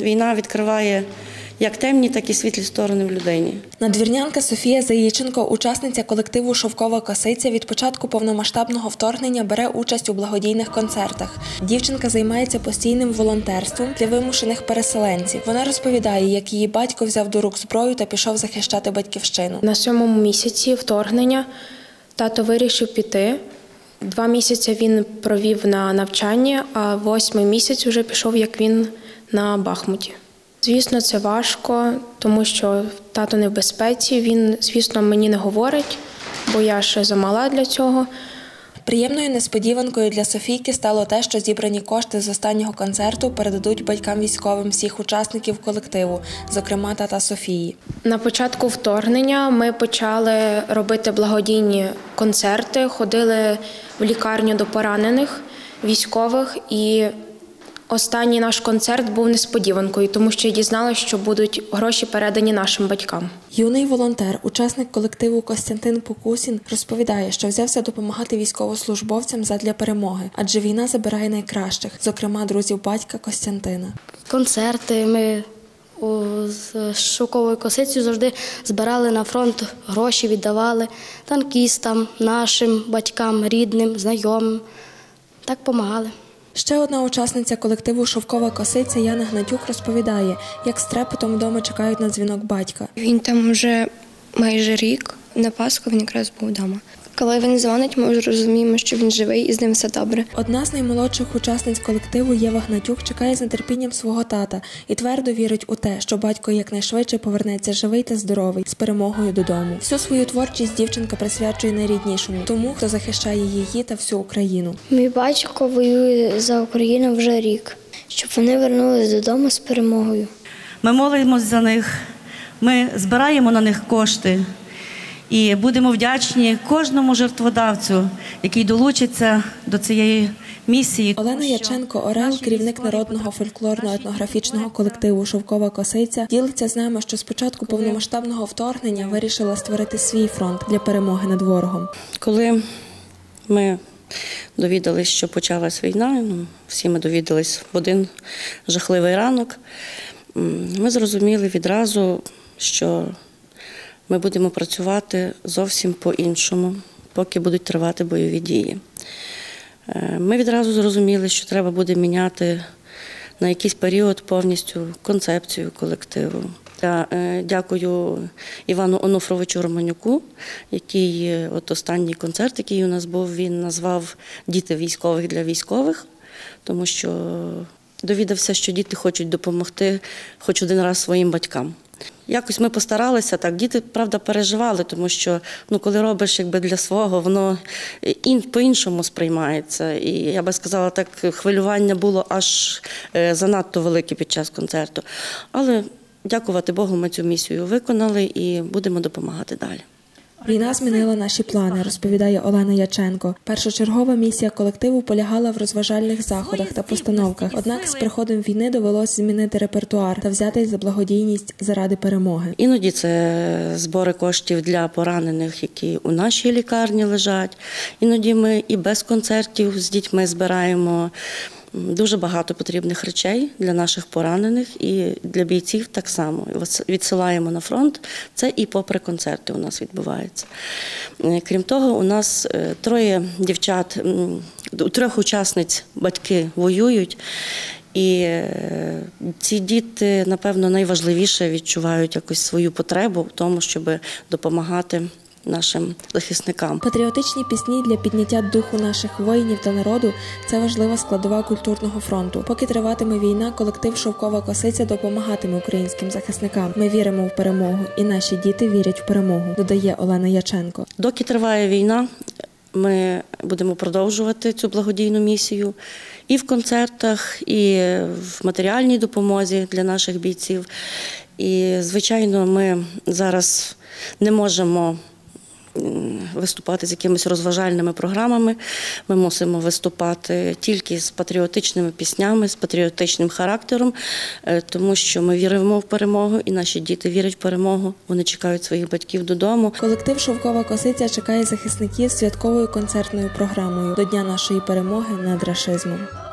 Війна відкриває як темні, так і світлі сторони в людині. Надвірнянка Софія Заїченко, учасниця колективу «Шовкова косиця», від початку повномасштабного вторгнення бере участь у благодійних концертах. Дівчинка займається постійним волонтерством для вимушених переселенців. Вона розповідає, як її батько взяв до рук зброю та пішов захищати батьківщину. На 7-му місяці вторгнення тато вирішив піти. 2 місяці він провів на навчанні, а 8-й місяць вже пішов, як він на Бахмуті. Звісно, це важко, тому що тато не в безпеці. Він, звісно, мені не говорить, бо я ще замала для цього. Приємною несподіванкою для Софійки стало те, що зібрані кошти з останнього концерту передадуть батькам військовим всіх учасників колективу, зокрема тата Софії. На початку вторгнення ми почали робити благодійні концерти, ходили в лікарню до поранених військових, і останній наш концерт був несподіванкою, тому що я дізналася, що будуть гроші передані нашим батькам. Юний волонтер, учасник колективу Костянтин Покусін, розповідає, що взявся допомагати військовослужбовцям задля перемоги, адже війна забирає найкращих, зокрема друзів батька Костянтина. Концерти ми з «Шовковою косицею» завжди збирали на фронт гроші, віддавали танкістам, нашим батькам, рідним, знайомим. Так допомагали. Ще одна учасниця колективу «Шовкова косиця» Яна Гнатюк розповідає, як з трепетом вдома чекають на дзвінок батька. Він там вже майже рік, на Пасху він якраз був вдома. Коли він дзвонить, ми вже розуміємо, що він живий і з ним все добре. Одна з наймолодших учасниць колективу Єва Гнатюк чекає з нетерпінням свого тата і твердо вірить у те, що батько якнайшвидше повернеться живий та здоровий, з перемогою додому. Всю свою творчість дівчинка присвячує найріднішому, тому, хто захищає її та всю Україну. Мій батько воює за Україну вже рік, щоб вони повернулися додому з перемогою. Ми молимося за них, ми збираємо на них кошти. І будемо вдячні кожному жертводавцю, який долучиться до цієї місії. Олена Яченко-Орел, керівник народного фольклорно-етнографічного колективу «Шовкова косиця», ділиться з нами, що з початку повномасштабного вторгнення вирішила створити свій фронт для перемоги над ворогом. Коли ми довідалися, що почалась війна, всі ми довідалися в один жахливий ранок, ми зрозуміли відразу, що ми будемо працювати зовсім по-іншому, поки будуть тривати бойові дії. Ми відразу зрозуміли, що треба буде міняти на якийсь період повністю концепцію колективу. Я дякую Івану Онуфровичу Романюку, який останній концерт, який у нас був, він назвав «Діти військових для військових», тому що довідався, що діти хочуть допомогти хоч один раз своїм батькам. Якось ми постаралися, так, діти, правда, переживали, тому що, коли робиш для свого, воно по-іншому сприймається. І я би сказала, так, хвилювання було аж занадто велике під час концерту. Але, дякувати Богу, ми цю місію виконали і будемо допомагати далі. Війна змінила наші плани, розповідає Олена Яченко. Першочергова місія колективу полягала в розважальних заходах та постановках. Однак з приходом війни довелося змінити репертуар та взятись за благодійність заради перемоги. Іноді це збори коштів для поранених, які у нашій лікарні лежать. Іноді ми і без концертів з дітьми збираємо дуже багато потрібних речей для наших поранених і для бійців так само. Відсилаємо на фронт, це і попри концерти у нас відбувається. Крім того, у нас 3 дівчат, 3 учасниць батьки воюють, і ці діти, напевно, найважливіше відчувають якось свою потребу в тому, щоб допомагати нашим захисникам. Патріотичні пісні для підняття духу наших воїнів та народу – це важлива складова культурного фронту. Поки триватиме війна, колектив «Шовкова косиця» допомагатиме українським захисникам. Ми віримо в перемогу, і наші діти вірять в перемогу, додає Олена Яченко. Доки триває війна, ми будемо продовжувати цю благодійну місію і в концертах, і в матеріальній допомозі для наших бійців. І, звичайно, ми зараз не можемо виступати з якимись розважальними програмами. Ми мусимо виступати тільки з патріотичними піснями, з патріотичним характером, тому що ми віримо в перемогу, і наші діти вірять в перемогу. Вони чекають своїх батьків додому. Колектив «Шовкова косиця» чекає захисників святковою концертною програмою до Дня нашої перемоги над рашизмом.